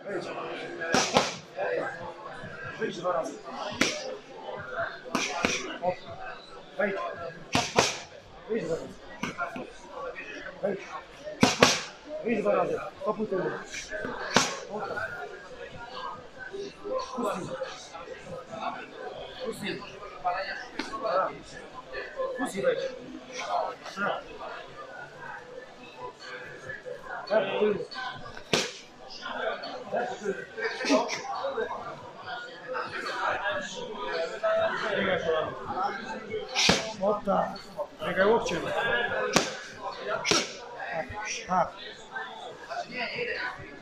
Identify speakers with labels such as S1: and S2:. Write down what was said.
S1: Wyjdź. Wyjdź 2 razy. Wejdź. Wyjdź 2 razy. Wejdź. Wyjdź 2 razy. Stopuj tyłu. Pusti. Pusti wejdź. Tak, tył. O tak. Biegaj łokciem. Tak.